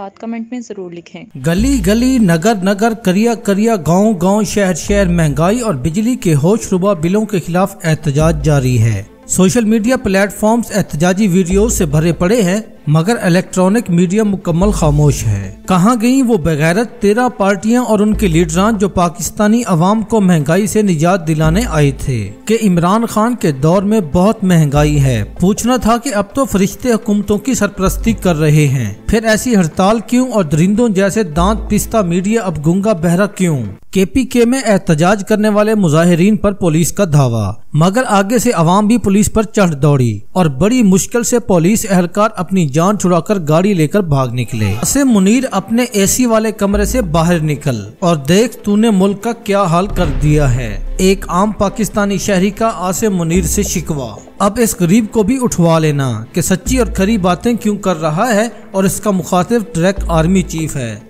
बात कमेंट में जरूर लिखें। गली गली, नगर नगर, करिया करिया, गांव गांव, शहर शहर, महंगाई और बिजली के होशरुबा बिलों के खिलाफ एहतजाज जारी है। सोशल मीडिया प्लेटफॉर्म्स एहतजाजी वीडियो से भरे पड़े हैं, मगर इलेक्ट्रॉनिक मीडिया मुकम्मल खामोश है। कहाँ गई वो बेगैरत 13 पार्टियां और उनके लीडरान जो पाकिस्तानी अवाम को महंगाई से निजात दिलाने आए थे कि इमरान खान के दौर में बहुत महंगाई है। पूछना था कि अब तो फरिश्ते हुकूमतों की सरपरस्ती कर रहे हैं, फिर ऐसी हड़ताल क्यों और दरिंदों जैसे दांत पिसता मीडिया अब गूंगा बहरा क्यों। KPK में एहतजाज करने वाले मुजाहिरीन पर पुलिस का धावा, मगर आगे से अवाम भी पुलिस पर चढ़ दौड़ी और बड़ी मुश्किल से पुलिस एहलकार अपनी जान छुड़ाकर गाड़ी लेकर भाग निकले। आसिम मुनीर अपने AC वाले कमरे से बाहर निकल और देख तूने मुल्क का क्या हाल कर दिया है। एक आम पाकिस्तानी शहरी का आसिम मुनीर से शिकवा। अब इस गरीब को भी उठवा लेना कि सच्ची और खरी बातें क्यों कर रहा है और इसका मुखातिब ट्रैक आर्मी चीफ है।